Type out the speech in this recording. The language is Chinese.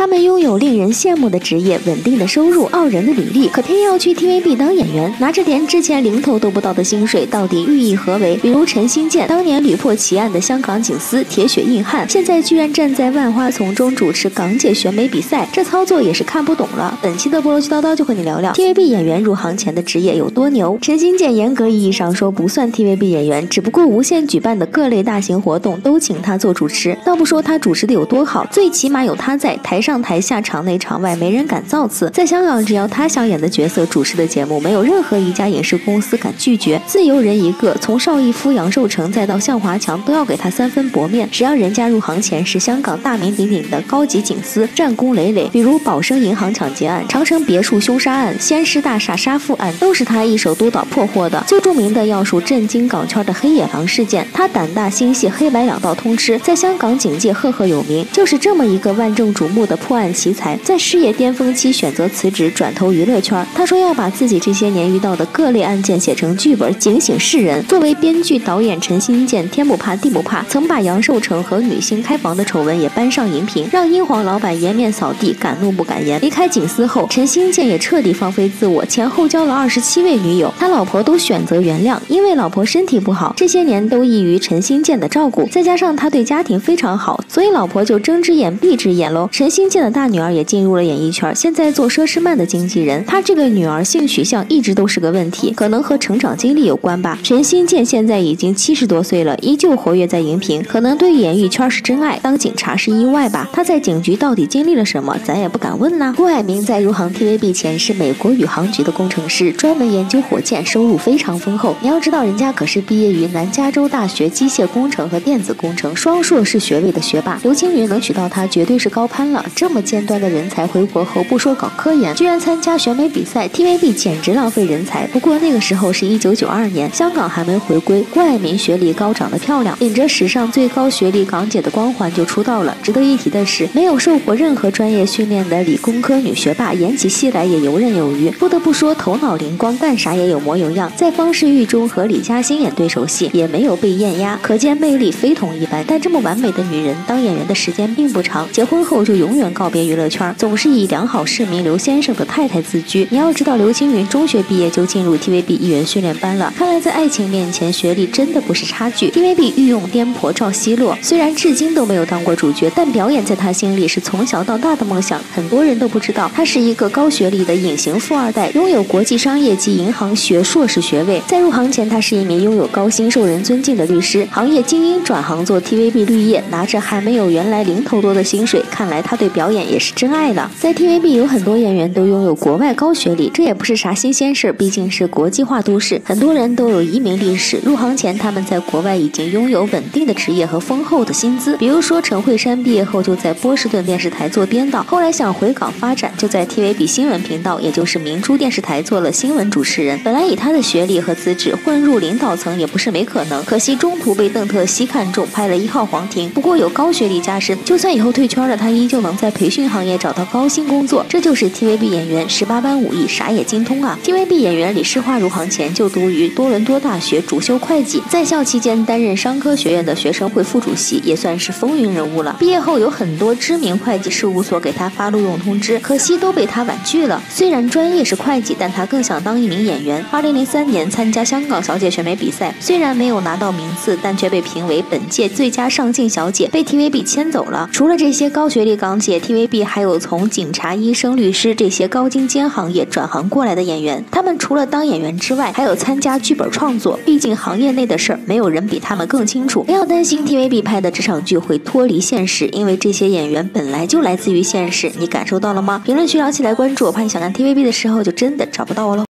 他们拥有令人羡慕的职业、稳定的收入、傲人的履历，可偏要去 TVB 当演员，拿着连之前零头都不到的薪水，到底寓意何为？比如陈新健，当年屡破奇案的香港警司、铁血硬汉，现在居然站在万花丛中主持港姐选美比赛，这操作也是看不懂了。本期的菠萝絮叨叨就和你聊聊 TVB 演员入行前的职业有多牛。陈新健严格意义上说不算 TVB 演员，只不过无线举办的各类大型活动都请他做主持。倒不说他主持的有多好，最起码有他在，台上台下场内场外没人敢造次。在香港，只要他想演的角色主持的节目，没有任何一家影视公司敢拒绝。自由人一个，从邵逸夫、杨受成再到向华强，都要给他3分薄面。只要人家入行前是香港大名鼎鼎的高级警司，战功累累，比如宝生银行抢劫案、长城别墅凶杀案、先施大厦杀父案，都是他一手督导破获的。最著名的要数震惊港圈的黑野狼事件，他胆大心细，黑白两道通吃，在香港警界赫赫有名。就是这么一个万众瞩目的破案奇才，在事业巅峰期选择辞职，转投娱乐圈。他说要把自己这些年遇到的各类案件写成剧本，警醒世人。作为编剧导演，陈新健天不怕地不怕，曾把杨受成和女星开房的丑闻也搬上荧屏，让英皇老板颜面扫地，敢怒不敢言。离开警司后，陈新健也彻底放飞自我，前后交了27位女友，他老婆都选择原谅，因为老婆身体不好，这些年都依于陈新健的照顾，再加上他对家庭非常好，所以老婆就睁只眼闭只眼喽。陈新健的大女儿也进入了演艺圈，现在做佘诗曼的经纪人。他这个女儿性取向一直都是个问题，可能和成长经历有关吧。陈新健现在已经70多岁了，依旧活跃在荧屏，可能对演艺圈是真爱，当警察是意外吧。他在警局到底经历了什么，咱也不敢问呐。郭蔼明在入行 TVB 前是美国宇航局的工程师，专门研究火箭，收入非常丰厚。你要知道，人家可是毕业于南加州大学机械工程和电子工程双硕士学位的学霸。刘青云能娶到他绝对是高攀了，这么尖端的人才回国后不说搞科研，居然参加选美比赛， TVB 简直浪费人才。不过那个时候是1992年，香港还没回归，郭蔼明学历高，长得漂亮，领着史上最高学历港姐的光环就出道了。值得一提的是，没有受过任何专业训练的理工科女学霸演起戏来也游刃有余。不得不说，头脑灵光，干啥也有模有样。在方世玉中和李嘉欣演对手戏，也没有被艳压，可见魅力非同一般。但这么完美的女人，当演员的时间并不长，结婚后就永远告别娱乐圈，总是以良好市民刘先生的太太自居。你要知道，刘青云中学毕业就进入 TVB 艺员训练班了，看来在爱情面前，学历真的不是差距。TVB 御用颠簸赵希洛，虽然至今都没有当过主角，但表演在他心里是从小到大的梦想。很多人都不知道，他是一个高学历的隐形富二代，拥有国际商业及银行学硕士学位。在入行前，他是一名拥有高薪、受人尊敬的律师，行业精英转行做 TVB 绿叶，拿着还没有原来零头多的薪水，看来他对表演也是真爱了。在 TVB 有很多演员都拥有国外高学历，这也不是啥新鲜事，毕竟是国际化都市，很多人都有移民历史。入行前，他们在国外已经拥有稳定的职业和丰厚的薪资。比如说陈慧珊毕业后就在波士顿电视台做编导，后来想回港发展，就在 TVB 新闻频道，也就是明珠电视台做了新闻主持人。本来以他的学历和资质，混入领导层也不是没可能，可惜中途被邓特希看中，拍了1号皇庭。不过有高学历加身，就算以后退圈了，他依旧能在培训行业找到高薪工作。这就是 TVB 演员18般武艺，啥也精通啊。TVB 演员李诗画入行前就读于多伦多大学，主修会计，在校期间担任商科学院的学生会副主席，也算是风云人物了。毕业后有很多知名会计事务所给他发录用通知，可惜都被他婉拒了。虽然专业是会计，但他更想当一名演员。2003年参加香港小姐选美比赛，虽然没有拿到名次，但却被评为本届最佳上镜小姐，被 TVB 签走了。除了这些高学历港姐， TVB 还有从警察、医生、律师这些高精尖行业转行过来的演员，他们除了当演员之外，还有参加剧本创作，毕竟行业内的事儿没有人比他们更清楚。不要担心 TVB 拍的这场剧会脱离现实，因为这些演员本来就来自于现实，你感受到了吗？评论区聊起来，关注我，怕你想看 TVB 的时候就真的找不到我了。